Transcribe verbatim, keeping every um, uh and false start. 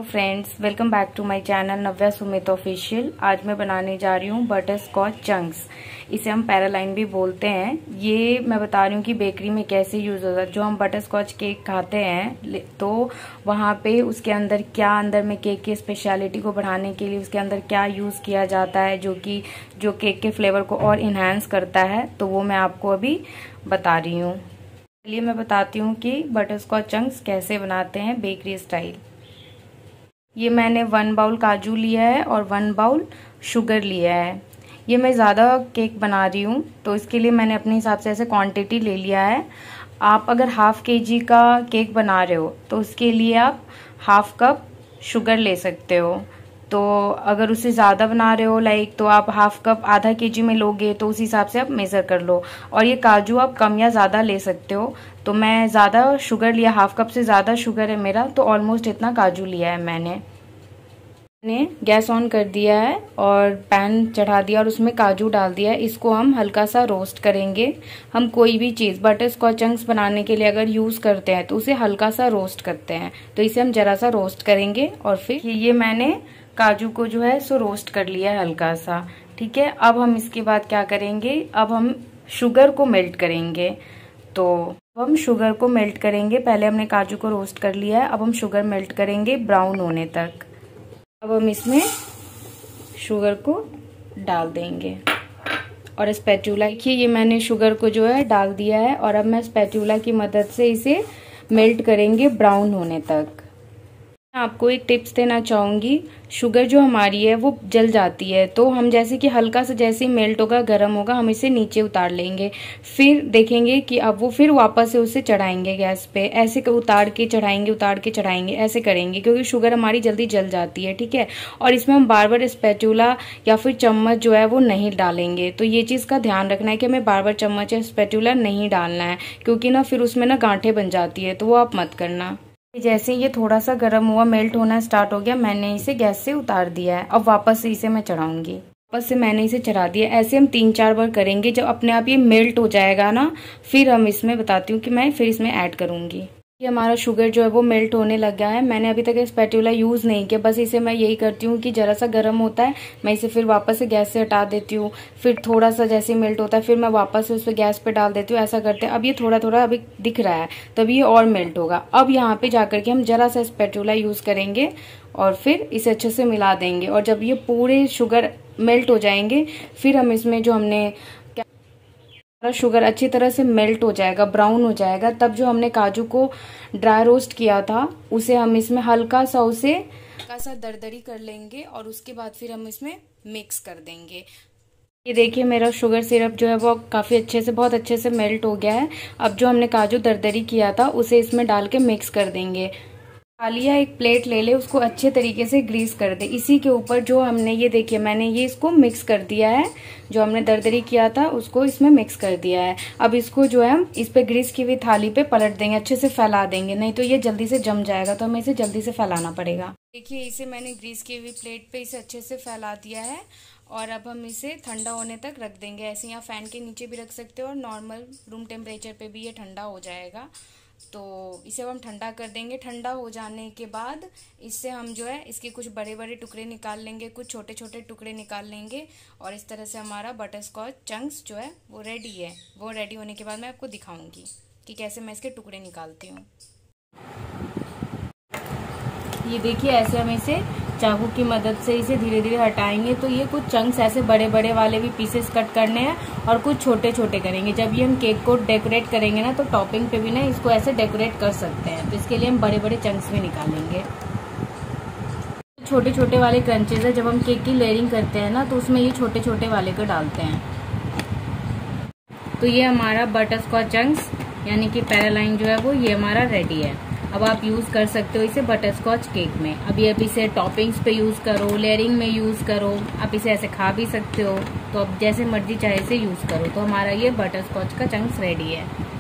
Friends, welcome back to my channel Navya Sumit official. आज मैं बनाने जा रही हूँ बटर स्कॉच चंक्स। इसे हम पैरालाइन भी बोलते हैं। ये मैं बता रही हूँ कि बेकरी में कैसे यूज होता है। जो हम बटर स्कॉच केक खाते हैं तो वहाँ पे उसके अंदर क्या, अंदर में केक की स्पेशलिटी को बढ़ाने के लिए उसके अंदर क्या यूज किया जाता है जो कि जो केक के फ्लेवर को और इन्हांस करता है, तो वो मैं आपको अभी बता रही हूँ। चलिए मैं बताती हूँ कि बटर स्कॉच चंक्स कैसे बनाते हैं बेकरी स्टाइल। ये मैंने वन बाउल काजू लिया है और वन बाउल शुगर लिया है। ये मैं ज़्यादा केक बना रही हूँ तो इसके लिए मैंने अपने हिसाब से ऐसे क्वांटिटी ले लिया है। आप अगर हाफ के जी का केक बना रहे हो तो उसके लिए आप हाफ कप शुगर ले सकते हो। तो अगर उससे ज़्यादा बना रहे हो लाइक तो आप हाफ कप आधा केजी में लोगे तो उस हिसाब से आप मेज़र कर लो। और ये काजू आप कम या ज़्यादा ले सकते हो। तो मैं ज़्यादा शुगर लिया, हाफ कप से ज़्यादा शुगर है मेरा, तो ऑलमोस्ट इतना काजू लिया है मैंने। मैंने गैस ऑन कर दिया है और पैन चढ़ा दिया और उसमें काजू डाल दिया है। इसको हम हल्का सा रोस्ट करेंगे। हम कोई भी चीज़ बटर स्कॉच चंक्स बनाने के लिए अगर यूज़ करते हैं तो उसे हल्का सा रोस्ट करते हैं। तो इसे हम जरा सा रोस्ट करेंगे और फिर ये मैंने काजू को जो है सो रोस्ट कर लिया है हल्का सा। ठीक है, अब हम इसके बाद क्या करेंगे, अब हम शुगर को मेल्ट करेंगे। तो अब हम शुगर को मेल्ट करेंगे। पहले हमने काजू को रोस्ट कर लिया है, अब हम शुगर मेल्ट करेंगे ब्राउन होने तक। अब हम इसमें शुगर को डाल देंगे और स्पैचुला, देखिए ये मैंने शुगर को जो है डाल दिया है और अब मैं स्पैचुला की मदद से इसे मेल्ट करेंगे ब्राउन होने तक। मैं आपको एक टिप्स देना चाहूँगी। शुगर जो हमारी है वो जल जाती है, तो हम जैसे कि हल्का सा जैसे ही मेल्ट होगा, गर्म होगा, हम इसे नीचे उतार लेंगे। फिर देखेंगे कि अब वो फिर वापस से उसे चढ़ाएंगे गैस पे। ऐसे उतार के चढ़ाएंगे, उतार के चढ़ाएंगे, ऐसे करेंगे क्योंकि शुगर हमारी जल्दी जल जाती है। ठीक है, और इसमें हम बार बार स्पैचुला या फिर चम्मच जो है वो नहीं डालेंगे। तो ये चीज़ का ध्यान रखना है कि हमें बार बार चम्मच या स्पैचुला नहीं डालना है, क्योंकि ना फिर उसमें ना गांठें बन जाती है, तो वो आप मत करना। जैसे ये थोड़ा सा गर्म हुआ, मेल्ट होना स्टार्ट हो गया, मैंने इसे गैस से उतार दिया है। अब वापस से इसे मैं चढ़ाऊंगी। वापस से मैंने इसे चढ़ा दिया। ऐसे हम तीन चार बार करेंगे। जब अपने आप ये मेल्ट हो जाएगा ना, फिर हम इसमें बताती हूँ कि मैं फिर इसमें ऐड करूंगी। ये हमारा शुगर जो है वो मेल्ट होने लग गया है। मैंने अभी तक स्पैचुला यूज़ नहीं किया, बस इसे मैं यही करती हूँ कि जरा सा गर्म होता है मैं इसे फिर वापस से गैस से हटा देती हूँ। फिर थोड़ा सा जैसे मेल्ट होता है फिर मैं वापस से उस पर गैस पे डाल देती हूँ। ऐसा करते हैं। अब ये थोड़ा थोड़ा अभी दिख रहा है, तभी ये और मेल्ट होगा। अब यहाँ पे जाकर के हम जरा सा स्पैचुला यूज़ करेंगे और फिर इसे अच्छे से मिला देंगे। और जब ये पूरे शुगर मेल्ट हो जाएंगे फिर हम इसमें जो हमने शुगर अच्छी तरह से मेल्ट हो जाएगा, ब्राउन हो जाएगा, तब जो हमने काजू को ड्राई रोस्ट किया था उसे हम इसमें हल्का सा उसे हल्का सा दरदरी कर लेंगे और उसके बाद फिर हम इसमें मिक्स कर देंगे। ये देखिए मेरा शुगर सिरप जो है वो काफ़ी अच्छे से, बहुत अच्छे से मेल्ट हो गया है। अब जो हमने काजू दरदरी किया था उसे इसमें डाल के मिक्स कर देंगे। लिया एक प्लेट ले ले, उसको अच्छे तरीके से ग्रीस कर दे। इसी के ऊपर जो हमने ये देखिए मैंने ये इसको मिक्स कर दिया है, जो हमने दरदरी किया था उसको इसमें मिक्स कर दिया है। अब इसको जो है हम इस पे ग्रीस की हुई थाली पे पलट देंगे, अच्छे से फैला देंगे, नहीं तो ये जल्दी से जम जाएगा, तो हमें इसे जल्दी से फैलाना पड़ेगा। देखिए इसे मैंने ग्रीस की हुई प्लेट पे इसे अच्छे से फैला दिया है और अब हम इसे ठंडा होने तक रख देंगे। ऐसे यहाँ फैन के नीचे भी रख सकते हो और नॉर्मल रूम टेम्परेचर पे भी ये ठंडा हो जाएगा। तो इसे हम ठंडा कर देंगे। ठंडा हो जाने के बाद इससे हम जो है इसके कुछ बड़े बड़े टुकड़े निकाल लेंगे, कुछ छोटे छोटे टुकड़े निकाल लेंगे और इस तरह से हमारा बटर स्कॉच चंक्स जो है वो रेडी है। वो रेडी होने के बाद मैं आपको दिखाऊंगी कि कैसे मैं इसके टुकड़े निकालती हूँ। ये देखिए ऐसे हम इसे चाकू की मदद से इसे धीरे धीरे हटाएंगे। तो ये कुछ चंक्स ऐसे बड़े बड़े वाले भी पीसेस कट करने हैं और कुछ छोटे छोटे करेंगे। जब ये हम केक को डेकोरेट करेंगे ना तो टॉपिंग पे भी ना इसको ऐसे डेकोरेट कर सकते हैं, तो इसके लिए हम बड़े बड़े चंक्स भी निकालेंगे। छोटे छोटे वाले क्रंचेस है, जब हम केक की लेयरिंग करते हैं ना तो उसमें ये छोटे छोटे वाले को डालते हैं। तो ये हमारा बटर स्कॉच चंक्स यानी कि पैरालाइन जो है वो ये हमारा रेडी है। अब आप यूज़ कर सकते हो इसे बटर स्कॉच केक में। अभी आप इसे टॉपिंग्स पे यूज़ करो, लेयरिंग में यूज़ करो, आप इसे ऐसे खा भी सकते हो। तो अब जैसे मर्जी चाहे इसे यूज़ करो। तो हमारा ये बटर स्कॉच का चंक्स रेडी है।